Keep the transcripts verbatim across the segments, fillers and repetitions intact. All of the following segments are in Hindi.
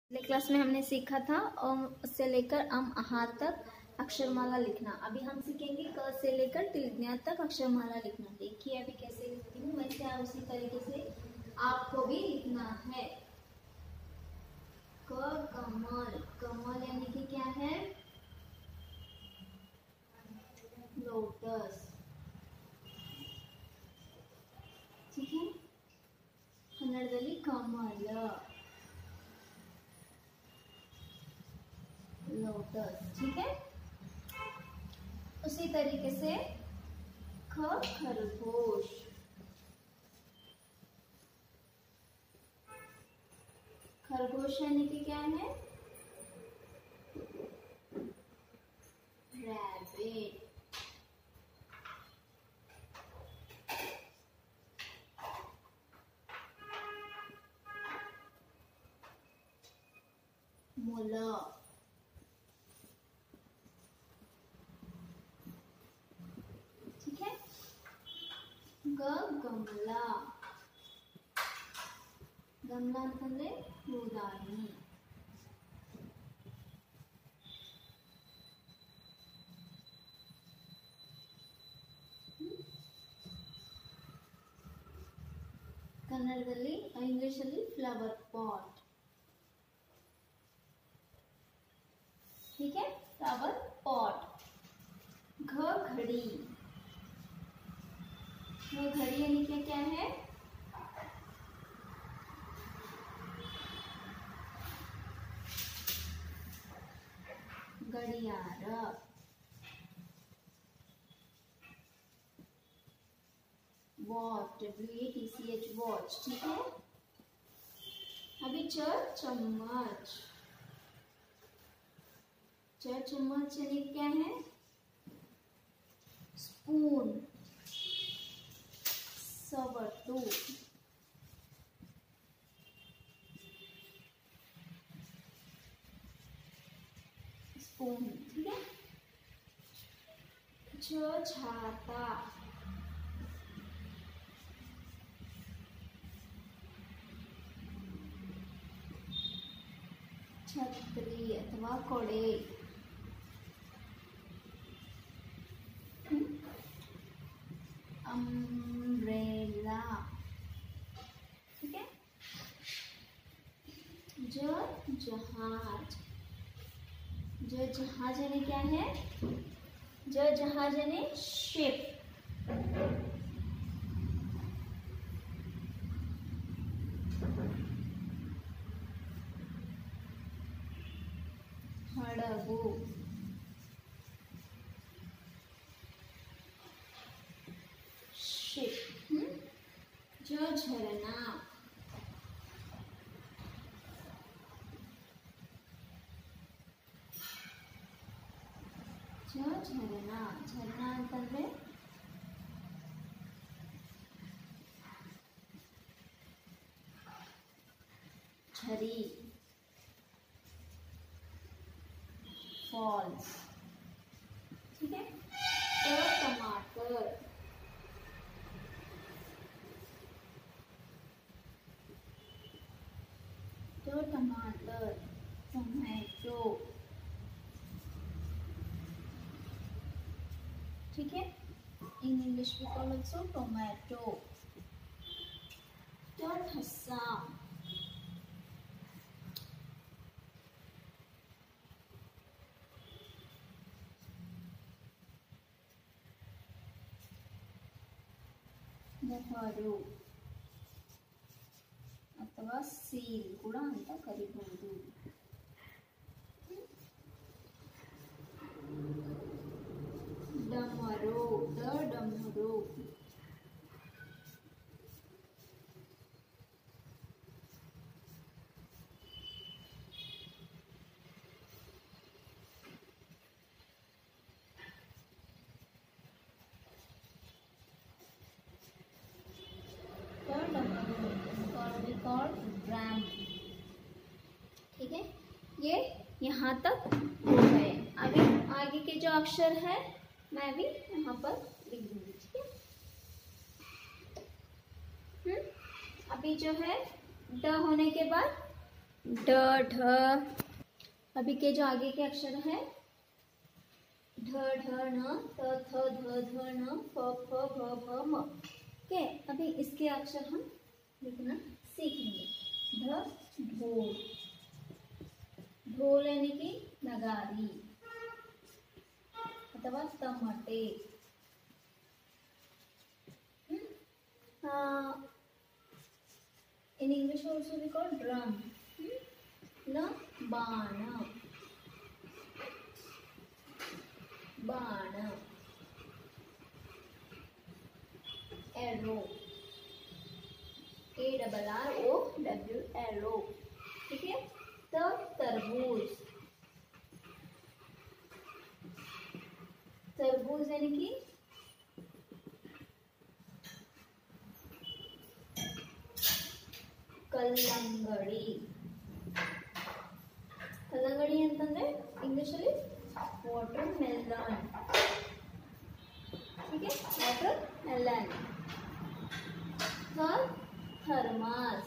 पिछले क्लास में हमने सीखा था अ से लेकर अम आहा तक अक्षरमाला लिखना। अभी हम सीखेंगे क से लेकर तिल्लियां तक अक्षरमाला लिखना। देखिए अभी कैसे लिखती हूँ, वैसे आप उसी तरीके से आपको भी लिखना है। क कमल, कमल यानी कि क्या है? लोटस। ठीक है, कन्नड़दल्ली कमल, लोटस। ठीक है, उसी तरीके से ख खरगोश, खरगोश यानी कि क्या है? रैबिट। मोला, ठीक है। ग गमला, गमला ಅಂತಂದ್ರೆ ಹೂದಾನಿ। ಕನ್ನಡದಲ್ಲಿ ಇಂಗ್ಲಿಷ್ ಅಲ್ಲಿ ಫ್ಲವರ್ ಪಾಟ್। ठीक है, फ्लावर पॉट। घ घड़ी, घ घड़ी यानी क्या क्या है? घड़ियार। Watch, W A T C H, watch. ठीक है, अभी च चम्मच, च चम्मच यानी क्या है? स्पून। सवटू, स्पून। ठीक है, छ छाता, छतरी अथवा कोड़े। अम्ब्रेला। ठीक है, ज जहाज, ज जहाज यानी क्या है? ज जहाज यानी शिप। हड़गु, शिप। ज झरना, ज झरना, झरना ಅಂತಂದ್ರೆ झरी, फॉल्स। ठीक है, तो टमाटर, तो टमाटर, टोमेटो। ठीक है, in English we call also tomato। तो ठस्सा, ನೆಹರು ಅಥವಾ ಸೀಲ್ ಕೂಡ ಅಂತ ಕರೀಬಹುದು। डमरू, द डमरू। ड्रम। ठीक है, ये यहाँ तक हो गए। अभी आगे के जो अक्षर है मैं भी यहाँ पर लिख दूंगी। ठीक है, हम्म अभी जो है ड होने के बाद ड ढ। अभी के जो आगे के अक्षर है ढ ढ न त थ ध ध न फ फ भ भ म। ओके, अभी इसके अक्षर हम लिखना सीखेंगे। ढ ढोल, ढोल यानी कि नगारी अथवा तमटे। In English also we call drum. न बाण, बाण। Arrow, A double R O W, arrow. ठीक है। त तरबूज, तरबूज यानी कि ಕಲ್ಲಂಗಡಿ। ಕಲ್ಲಂಗಡಿ ಅಂತಂದ್ರೆ ಇಂಗ್ಲಿಷ್ ಅಲ್ಲಿ ವಾಟರ್ ಮೆಲನ್। ठीक है, वाटर मेलन। थर्मास,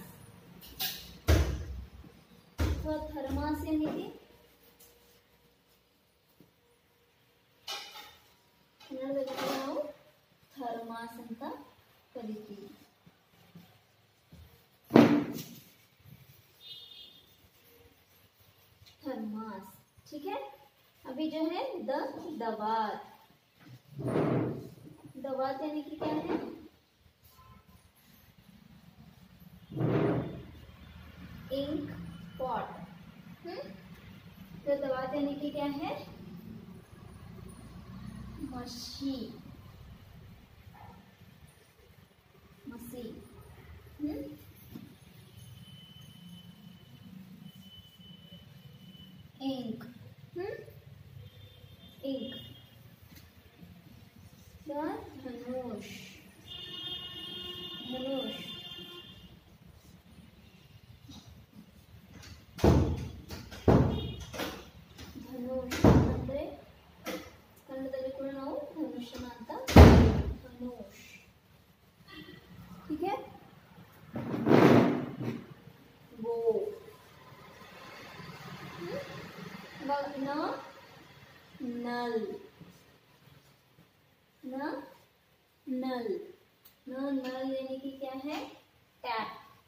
थर्मास यानी कि ನಾವು ಥರ್ಮಾಸ್ ಅಂತ ಕರಿತೀವಿ। थर्मास। ठीक है। अभी जो है द दवात, दवात यानी कि क्या है? Ink pot. हम्म तो दवात यानी कि क्या है? मशी, मसी। Hmm ink, hmm ink. धनुष, धनुष। ಧನುಷ್ ಅಂದ್ರೆ ಕನ್ನಡದಲ್ಲಿ ಕೂಡ ನಾವು ಧನುಷನ ಅಂತ ಧನುಷ್। ठीक है। गो, न नल, न नल, न नल यानी कि क्या है? टैप।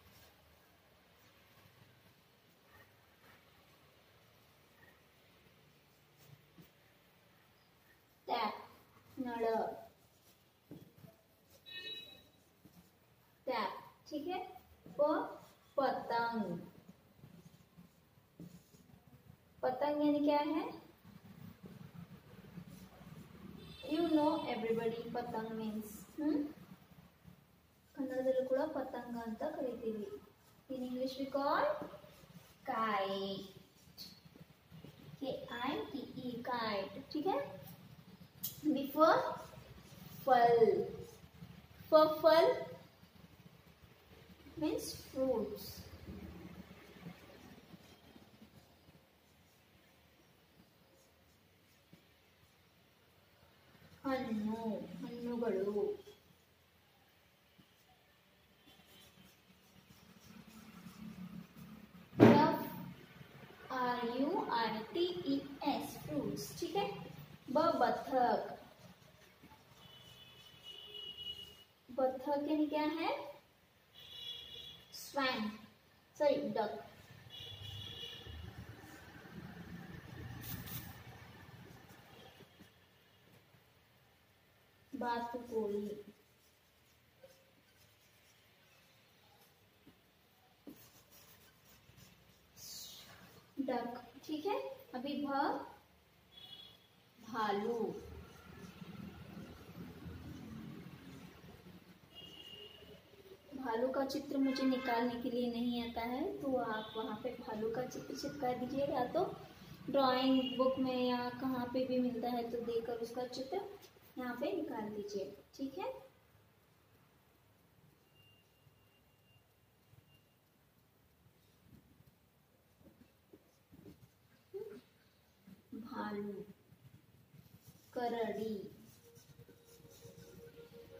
टैप, नल, टैप। ठीक है। प पतंग, पतंग यानी क्या है? यू नो एवरीबडी पतंग मीन्स हम्म ಕನ್ನಡದಲ್ಲೂ ಕೂಡ ಪತಂಗ ಅಂತ ಕರೀತೀವಿ। In English we call kite, K I T E kite. ठीक है। बिफोर फल, फॉर फल मीन्स फ्रूट्स। ಹಣ್ಣು, ಹಣ್ಣುಗಳು। R U R T E S, fruits. ठीक है। ब बत्तख, बत्तख यानी क्या है? Swan, sorry duck. बातुकोई, डक। ठीक है। अभी भ भालू, भालू का चित्र मुझे निकालने के लिए नहीं आता है, तो आप वहाँ पे भालू का चित्र चिपका दीजिएगा। तो ड्राइंग बुक में या कहाँ पे भी मिलता है तो देखकर उसका चित्र यहाँ पे निकाल दीजिए। ठीक है। भालू, करड़ी,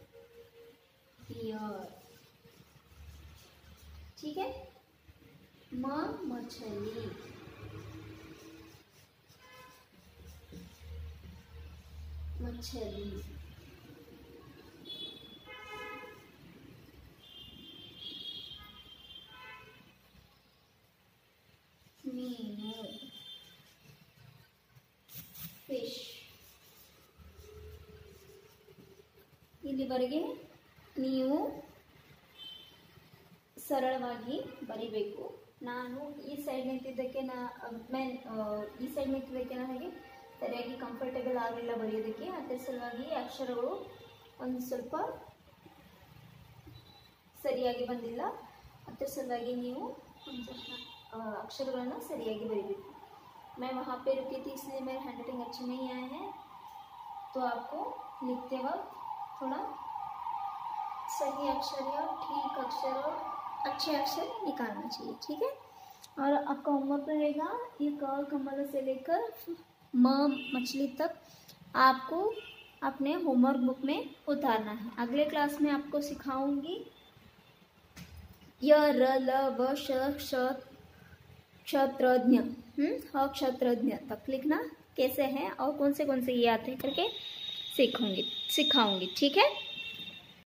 डियर। ठीक है। म मछली, मछली। मीनू, फिश। ಇಲ್ಲಿವರೆಗೆ ನೀವು ಸರಳವಾಗಿ ಬರಿಬೇಕು. ನಾನು ಈ ಸೈಡ್ ನಿಂತಿದ್ದಕ್ಕೆ ನಾ ಮೆನ್ ಈ ಸೈಡ್ ನಿಂತಿದ್ದಕ್ಕೆ ನನಗೆ ಸರಿಯಾಗಿ ಕಂಫರ್ಟೇಬಲ್ ಆಗಲಿಲ್ಲ ಬರೆಯೋದಕ್ಕೆ. ಅದರ ಸಲುವಾಗಿ ಅಕ್ಷರಗಳು ಒಂದು ಸ್ವಲ್ಪ ಸರಿಯಾಗಿ ಬಂದಿಲ್ಲ. ಅದರ ಸಲುವಾಗಿ ನೀವು अक्षरಗಳನ್ನು ಸರಿಯಾಗಿ ಬರೀಬೇಕು. मैं वहाँ पे रुकी थी इसलिए मेरा हैंडराइटिंग अच्छी नहीं आया है, तो आपको लिखते वक्त थोड़ा सही अक्षर या ठीक अक्षर और अच्छे अक्षर निकालना चाहिए, ठीक है। और आपका होमवर्क रहेगा ये क कमल से लेकर म मछली तक आपको अपने होमवर्क बुक में उतारना है। अगले क्लास में आपको सिखाऊंगी य र ल व श श क्षत्रज्ञ हम्म क्षत्रज्ञ तक लिखना कैसे है और कौन से कौन से ये आते हैं करके सीखूंगी सिखाऊंगी, ठीक है।